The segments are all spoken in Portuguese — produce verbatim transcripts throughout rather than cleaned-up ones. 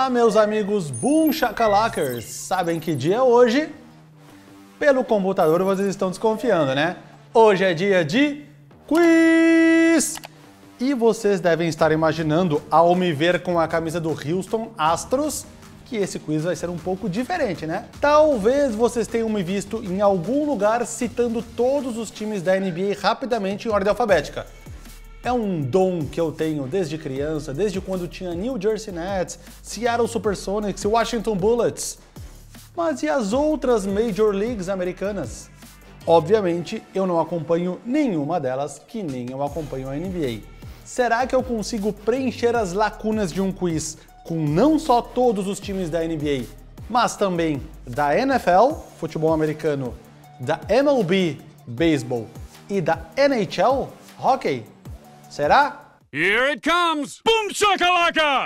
Olá, meus amigos Boom Shakalakers! Sabem que dia é hoje? Pelo computador vocês estão desconfiando, né? Hoje é dia de quiz! E vocês devem estar imaginando, ao me ver com a camisa do Houston Astros, que esse quiz vai ser um pouco diferente, né? Talvez vocês tenham me visto em algum lugar citando todos os times da N B A rapidamente em ordem alfabética. É um dom que eu tenho desde criança, desde quando tinha New Jersey Nets, Seattle Supersonics e Washington Bullets. Mas e as outras Major Leagues americanas? Obviamente, eu não acompanho nenhuma delas, que nem eu acompanho a N B A. Será que eu consigo preencher as lacunas de um quiz com não só todos os times da N B A, mas também da N F L, futebol americano, da M L B, beisebol, e da N H L, hockey? Será? Here it comes! Boom shakalaka!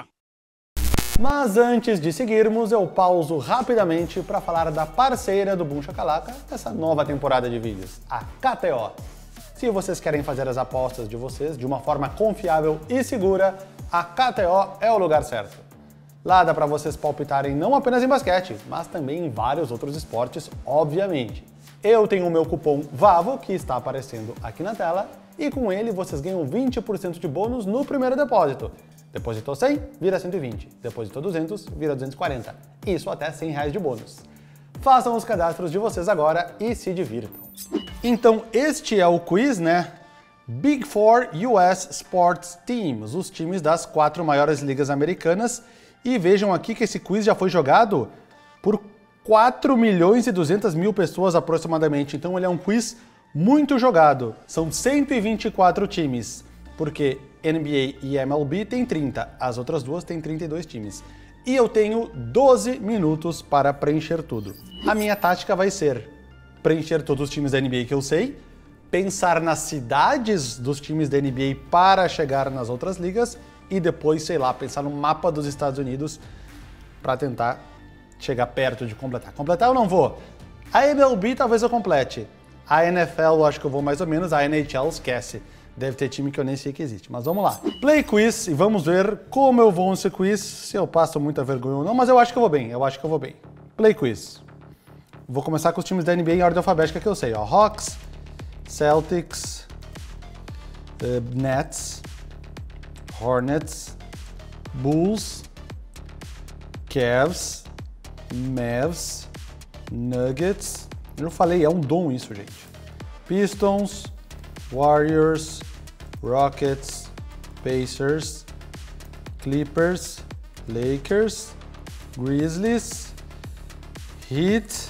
Mas antes de seguirmos, eu pauso rapidamente para falar da parceira do Boom Shakalaka dessa nova temporada de vídeos, a K T O. Se vocês querem fazer as apostas de vocês de uma forma confiável e segura, a K T O é o lugar certo. Lá dá para vocês palpitarem não apenas em basquete, mas também em vários outros esportes, obviamente. Eu tenho o meu cupom VAVO, que está aparecendo aqui na tela, e com ele vocês ganham vinte por cento de bônus no primeiro depósito. Depositou cem, vira cento e vinte. Depositou duzentos, vira duzentos e quarenta. Isso até cem reais de bônus. Façam os cadastros de vocês agora e se divirtam. Então este é o quiz, né? Big Four U S Sports Teams, os times das quatro maiores ligas americanas. E vejam aqui que esse quiz já foi jogado por quatro milhões e duzentas mil pessoas aproximadamente. Então ele é um quiz muito jogado. São cento e vinte e quatro times, porque N B A e M L B tem trinta, as outras duas têm trinta e dois times. E eu tenho doze minutos para preencher tudo. A minha tática vai ser preencher todos os times da N B A que eu sei, pensar nas cidades dos times da N B A para chegar nas outras ligas e depois, sei lá, pensar no mapa dos Estados Unidos para tentar chegar perto de completar. Completar eu não vou. A M L B talvez eu complete. A N F L eu acho que eu vou mais ou menos, a N H L esquece. Deve ter time que eu nem sei que existe, mas vamos lá. Play quiz e vamos ver como eu vou nesse quiz, se eu passo muita vergonha ou não, mas eu acho que eu vou bem, eu acho que eu vou bem. Play quiz. Vou começar com os times da N B A em ordem alfabética que eu sei, ó. Hawks, Celtics, uh, Nets, Hornets, Bulls, Cavs, Mavs, Nuggets. Eu falei, é um dom isso, gente. Pistons, Warriors, Rockets, Pacers, Clippers, Lakers, Grizzlies, Heat,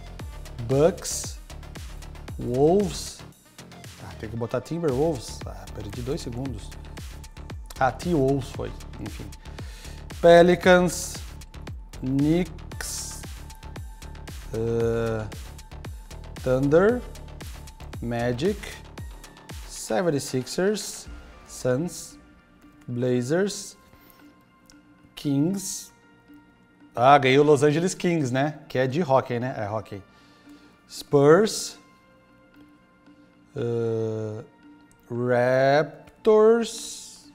Bucks, Wolves. Ah, tem que botar Timberwolves. Ah, perdi dois segundos. Ah, T-Wolves foi, enfim. Pelicans, Knicks, uh, Thunder, Magic, seventy-sixers, Suns, Blazers, Kings. Ah, ganhei o Los Angeles Kings, né? Que é de hockey, né? É hockey. Spurs, uh, Raptors,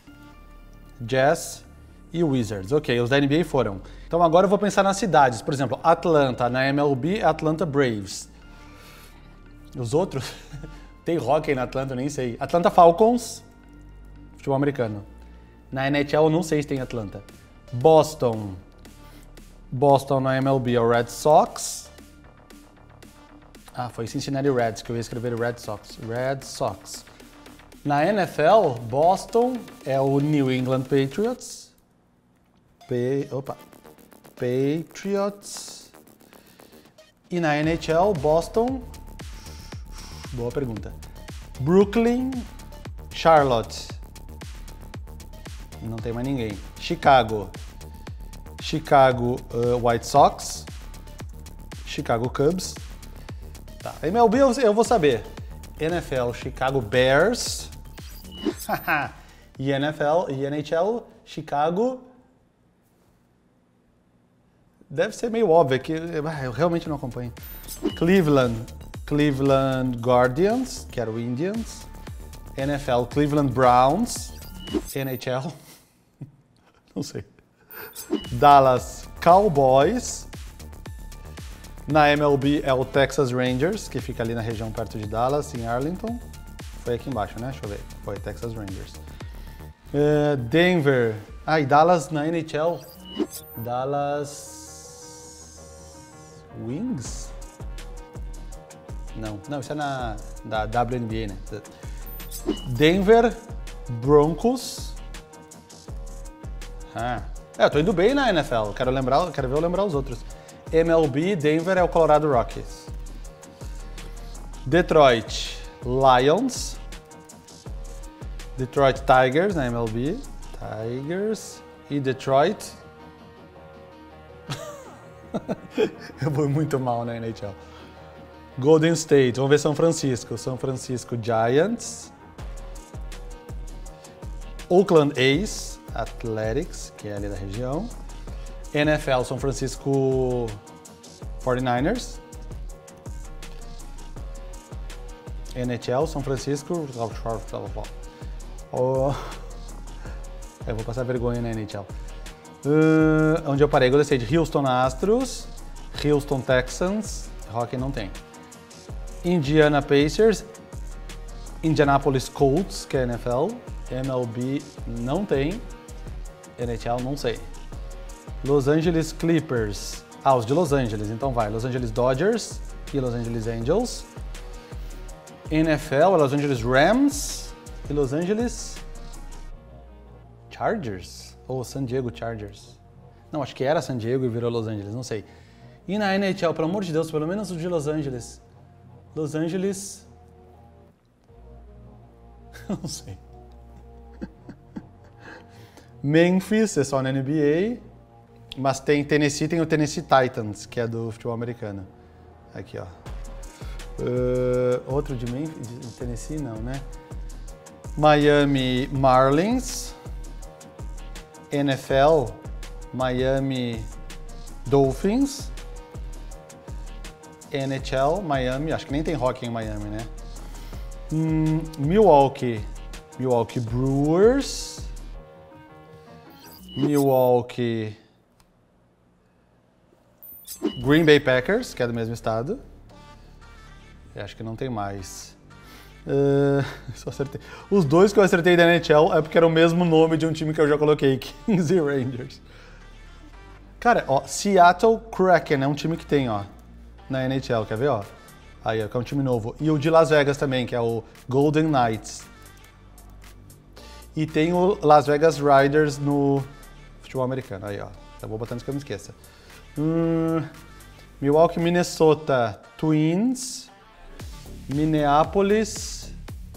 Jazz e Wizards. Ok, os da N B A foram. Então agora eu vou pensar nas cidades. Por exemplo, Atlanta, na M L B, Atlanta Braves. Os outros? Tem hockey na Atlanta, eu nem sei. Atlanta Falcons, futebol americano. Na N H L eu não sei se tem Atlanta. Boston. Boston na M L B é o Red Sox. Ah, foi Cincinnati Reds que eu ia escrever Red Sox. Red Sox. Na N F L, Boston é o New England Patriots. P... Opa. Patriots. E na N H L, Boston... Boa pergunta. Brooklyn, Charlotte. Não tem mais ninguém. Chicago. Chicago uh, White Sox. Chicago Cubs. Tá. M L B eu, eu vou saber. N F L, Chicago Bears. E N F L e N H L, Chicago... Deve ser meio óbvio que eu realmente não acompanho. Cleveland. Cleveland Guardians, que era o Indians. N F L, Cleveland Browns. N H L, não sei. Dallas Cowboys. Na M L B é o Texas Rangers, que fica ali na região perto de Dallas, em Arlington. Foi aqui embaixo, né? Deixa eu ver. Foi Texas Rangers. Uh, Denver. Ah, e Dallas na N H L. Dallas Wings? Não, não, isso é na da W N B A, né? Denver Broncos. Ah, é, eu tô indo bem na N F L. Quero lembrar, quero ver eu lembrar os outros. M L B, Denver é o Colorado Rockies. Detroit Lions. Detroit Tigers na M L B. Tigers. E Detroit. Eu vou muito mal na N H L. Golden State. Vamos ver São Francisco. São Francisco Giants. Oakland A's Athletics, que é ali da região. N F L São Francisco forty-niners. N H L São Francisco. Oh. Eu vou passar vergonha na N H L. Uh, onde eu parei? Golden State, Houston Astros, Houston Texans, hockey não tem. Indiana Pacers, Indianapolis Colts, que é N F L, M L B não tem, N H L não sei. Los Angeles Clippers, ah, os de Los Angeles, então vai, Los Angeles Dodgers e Los Angeles Angels. N F L, Los Angeles Rams e Los Angeles Chargers. Ou San Diego Chargers. Não, acho que era San Diego e virou Los Angeles, não sei. E na N H L, pelo amor de Deus, pelo menos o de Los Angeles. Los Angeles... não sei. Memphis, é só na N B A. Mas tem Tennessee, tem o Tennessee Titans, que é do futebol americano. Aqui, ó. Uh, outro de Memphis, de Tennessee, não, né? Miami Marlins. N F L, Miami Dolphins. N H L, Miami, acho que nem tem hockey em Miami, né? Hum, Milwaukee, Milwaukee Brewers. Milwaukee Green Bay Packers, que é do mesmo estado. Eu acho que não tem mais. Uh, só acertei. Os dois que eu acertei da N H L é porque era o mesmo nome de um time que eu já coloquei, Kings e Rangers. Cara, ó, Seattle Kraken é um time que tem, ó, na N H L, quer ver, ó? Aí, ó, que é um time novo. E o de Las Vegas também, que é o Golden Knights. E tem o Las Vegas Riders no futebol americano, aí, ó. Já vou botando isso que eu me esqueça. Hum, Milwaukee, Minnesota Twins. Minneapolis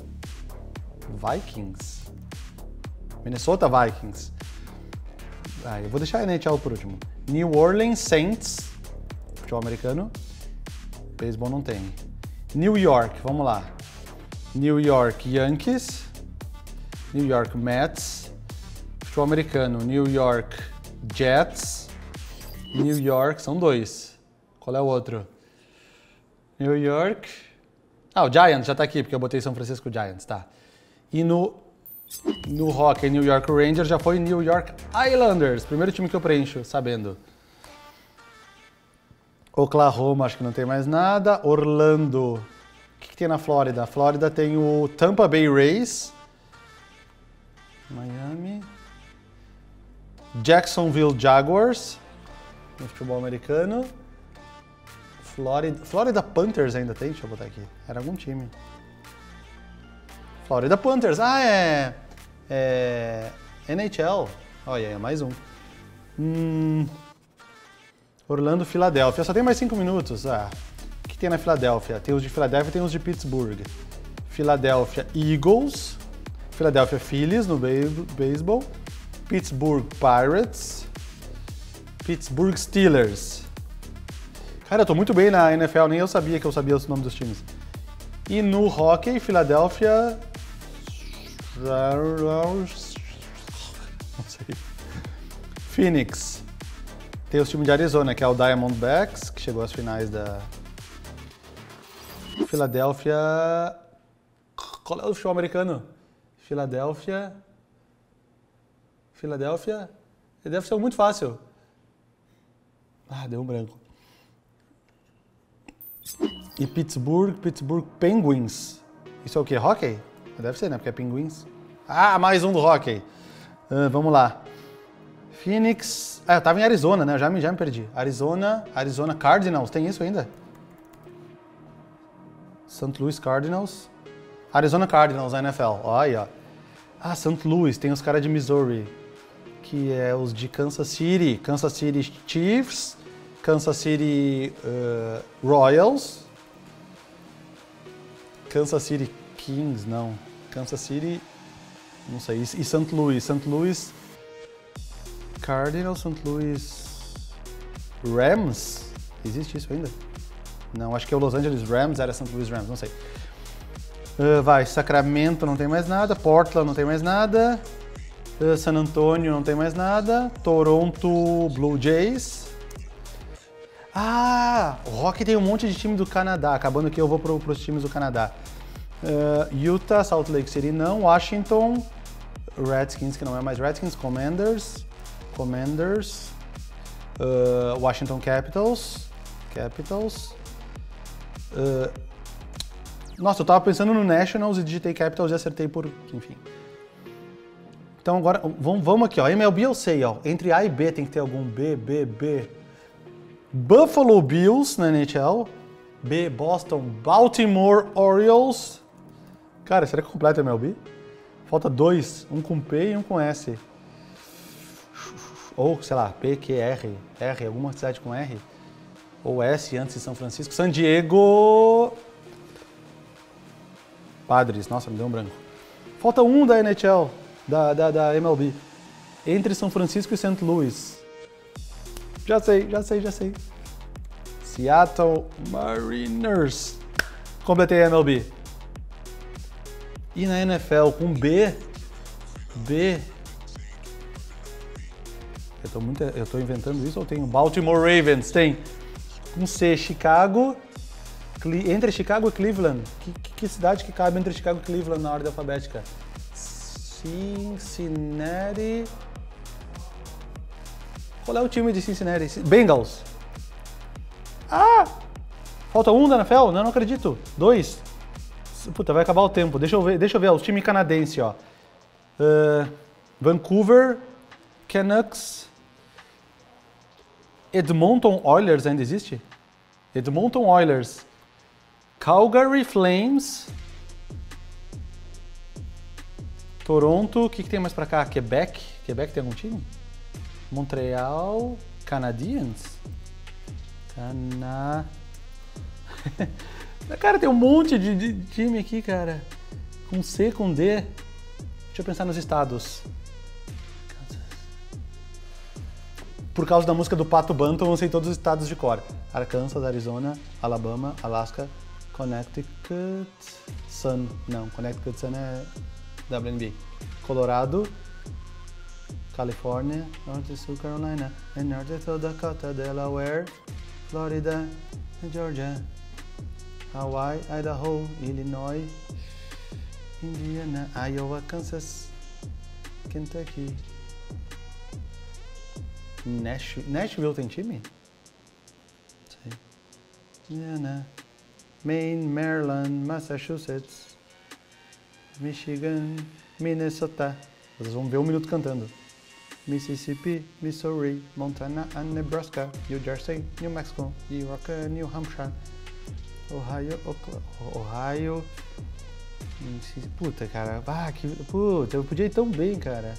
Vikings. Minnesota Vikings. Ah, eu vou deixar a N H L por último. New Orleans Saints, futebol americano. Beisebol não tem. New York, vamos lá. New York Yankees. New York Mets. Futebol americano, New York Jets. New York, são dois. Qual é o outro? New York... Ah, o Giants já tá aqui, porque eu botei São Francisco Giants, tá. E no, no hockey, New York Rangers já foi New York Islanders. Primeiro time que eu preencho, sabendo. Oklahoma, acho que não tem mais nada. Orlando. O que, que tem na Flórida? A Flórida tem o Tampa Bay Rays. Miami. Jacksonville Jaguars. No futebol americano. Florida, Florida Panthers ainda tem? Deixa eu botar aqui. Era algum time. Florida Panthers. Ah, é... É... N H L. Olha aí, mais um. Hum, Orlando, Filadélfia. Só tem mais cinco minutos. Ah, o que tem na Filadélfia? Tem os de Filadélfia e tem os de Pittsburgh. Philadelphia Eagles. Philadelphia Phillies no beisebol. Pittsburgh Pirates. Pittsburgh Steelers. Cara, eu tô muito bem na N F L, nem eu sabia que eu sabia os nomes dos times. E no hockey, Philadelphia... Não sei. Phoenix. Tem os times de Arizona, que é o Diamondbacks, que chegou às finais da... Philadelphia... Qual é o futebol americano? Philadelphia... Philadelphia... Deve ser muito fácil. Ah, deu um branco. E Pittsburgh, Pittsburgh Penguins. Isso é o quê? Hockey? Deve ser, né? Porque é Penguins. Ah, mais um do hockey. Uh, vamos lá. Phoenix... Ah, eu tava em Arizona, né? Eu já me, já me perdi. Arizona, Arizona Cardinals. Tem isso ainda? Saint Louis Cardinals. Arizona Cardinals, na N F L. Olha aí, ó. Ah, Saint Louis. Tem os caras de Missouri. Que é os de Kansas City. Kansas City Chiefs. Kansas City uh, Royals. Kansas City Kings, não. Kansas City... Não sei. E Saint Louis. Saint Louis... Cardinals, Saint Louis... Rams? Existe isso ainda? Não, acho que é o Los Angeles Rams, era Saint Louis Rams, não sei. Uh, vai, Sacramento não tem mais nada. Portland não tem mais nada. Uh, San Antonio não tem mais nada. Toronto Blue Jays. Ah, o Rock tem um monte de time do Canadá. Acabando aqui eu vou para os times do Canadá. Uh, Utah, Salt Lake City não. Washington, Redskins, que não é mais Redskins. Commanders, Commanders. Uh, Washington Capitals, Capitals. Uh, nossa, eu tava pensando no Nationals e digitei Capitals e acertei por... Enfim. Então agora, vamos, vamos aqui, ó. M L B eu sei, ó. Entre A e B tem que ter algum B, B, B. Buffalo Bills na N H L. B, Boston, Baltimore Orioles. Cara, será que completa M L B? Falta dois, um com P e um com S. Ou, sei lá, P, Q, R, R, alguma cidade com R. Ou S antes de São Francisco. San Diego... Padres, nossa, me deu um branco. Falta um da N H L, da, da, da M L B. Entre São Francisco e Saint Louis. Já sei, já sei, já sei. Seattle Mariners. Completei a M L B. E na N F L com B, B. Eu tô, muito, eu tô inventando isso ou tenho Baltimore Ravens? Tem. Com C, Chicago. Entre Chicago e Cleveland. Que, que, que cidade que cabe entre Chicago e Cleveland na ordem alfabética? Cincinnati. Qual é o time de Cincinnati? Bengals. Ah! Falta um da N F L? Não, não acredito. Dois. Puta, vai acabar o tempo. Deixa eu ver, deixa eu ver ó, o time canadense, ó. Uh, Vancouver Canucks. Edmonton Oilers ainda existe? Edmonton Oilers. Calgary Flames. Toronto. O que, que tem mais pra cá? Quebec. Quebec tem algum time? Montreal Canadiens. Cana... Cara, tem um monte de, de time aqui, cara. Com C, com D. Deixa eu pensar nos estados. Por causa da música do Pato Banton, eu sei todos os estados de cor. Arkansas, Arizona, Alabama, Alaska, Connecticut, Sun. Não, Connecticut Sun é W N B. Colorado, Califórnia, North e Sul Carolina, North e South Dakota, Delaware, Florida, Georgia, Hawaii, Idaho, Illinois, Indiana, Iowa, Kansas, Kentucky. Nashville, Nashville tem time? Sei. Indiana, Maine, Maryland, Massachusetts, Michigan, Minnesota. Vocês vão ver um minuto cantando. Mississippi, Missouri, Montana and Nebraska, New Jersey, New Mexico, New York, New Hampshire, Ohio, Ohio, puta, cara, ah, que, puta, eu podia ir tão bem, cara.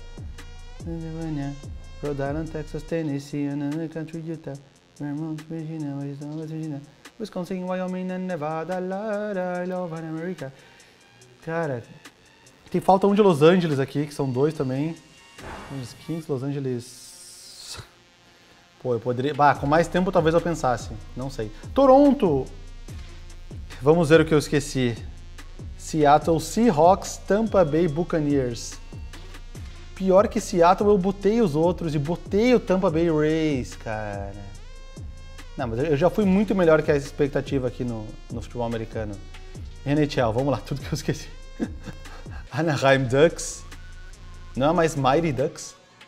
Rhode Island, Texas, Tennessee, another country, Utah, Vermont, Virginia, West Virginia, Wisconsin, Wyoming and Nevada, I love America. Cara, tem falta um de Los Angeles aqui, que são dois também. Os Kings, Los Angeles. Pô, eu poderia. Bah, com mais tempo talvez eu pensasse. Não sei. Toronto! Vamos ver o que eu esqueci. Seattle Seahawks, Tampa Bay Buccaneers. Pior que Seattle, eu botei os outros e botei o Tampa Bay Rays, cara. Não, mas eu já fui muito melhor que a expectativa aqui no, no futebol americano. N H L, vamos lá, tudo que eu esqueci. Anaheim Ducks. Não é mais Mighty Ducks.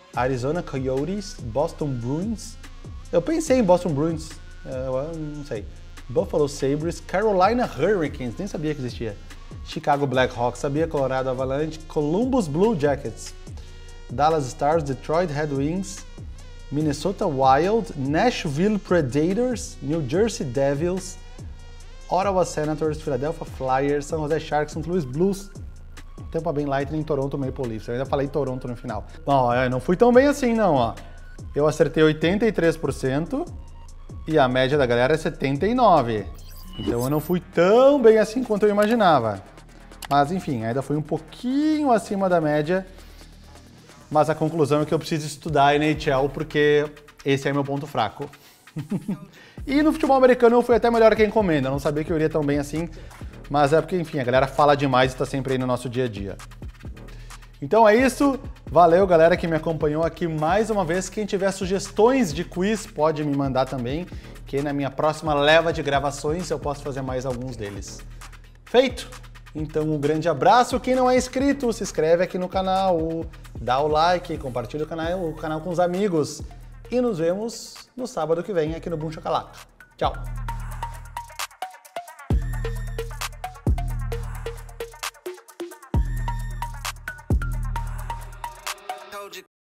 Arizona Coyotes, Boston Bruins. Eu pensei em Boston Bruins, eu não sei. Buffalo Sabres, Carolina Hurricanes, nem sabia que existia. Chicago Blackhawks, sabia, Colorado Avalanche, Columbus Blue Jackets, Dallas Stars, Detroit Red Wings, Minnesota Wild, Nashville Predators, New Jersey Devils, Ottawa Senators, Philadelphia Flyers, San Jose Sharks, Saint Louis Blues, Tampa Bay Lightning, Toronto Maple Leafs. Eu ainda falei Toronto no final. Ó, eu não fui tão bem assim não, ó. Eu acertei oitenta e três por cento e a média da galera é setenta e nove por cento. Então eu não fui tão bem assim quanto eu imaginava. Mas enfim, ainda fui um pouquinho acima da média. Mas a conclusão é que eu preciso estudar N H L porque esse é meu ponto fraco. E no futebol americano eu fui até melhor que a encomenda. Eu não sabia que eu iria tão bem assim. Mas é porque, enfim, a galera fala demais e está sempre aí no nosso dia a dia. Então é isso. Valeu, galera, que me acompanhou aqui mais uma vez. Quem tiver sugestões de quiz pode me mandar também, que na minha próxima leva de gravações eu posso fazer mais alguns deles. Feito? Então um grande abraço. Quem não é inscrito, se inscreve aqui no canal, dá o like, compartilha o canal, o canal com os amigos. E nos vemos no sábado que vem aqui no Boom Shakalaka. Tchau!